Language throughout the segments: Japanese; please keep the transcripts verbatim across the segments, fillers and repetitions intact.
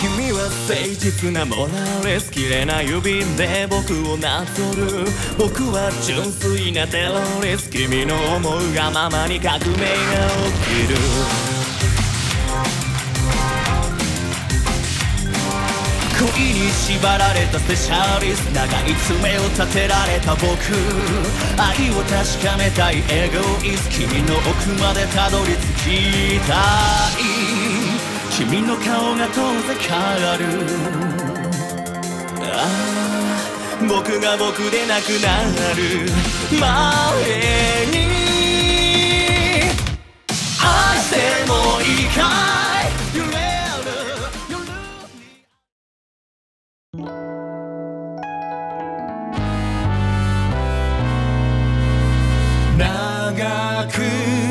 君は誠実なモラレス、綺麗な指で僕をなぞる。僕は純粋なテロリスト、君の思うがままに革命が起きる。恋に縛られたスペシャリスト、長い爪を立てられた僕、愛を確かめたいエゴイスト、君の奥までたどり着きたい。君の顔が遠ざかる。ああ、僕が僕でなくなる前に、愛してもいいかい、揺れる夜に。長く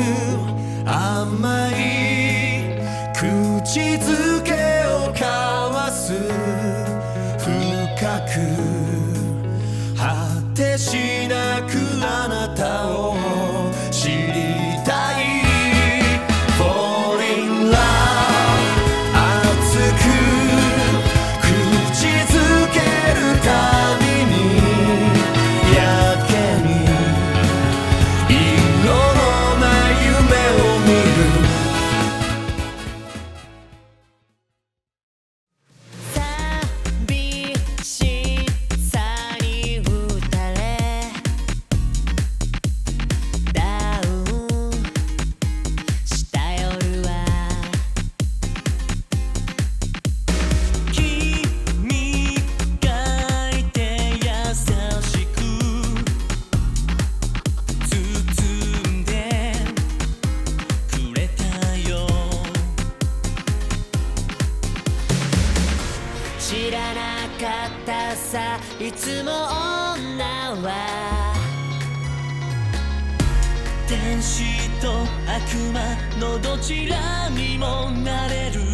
甘い口づけを交わす、深く果てしなくあなたを知りたい。 Fall in love 熱く口づけるたびに、やけに色のない夢を見る。 知らなかったさ、いつも女は天使と悪魔のどちらにもなれる。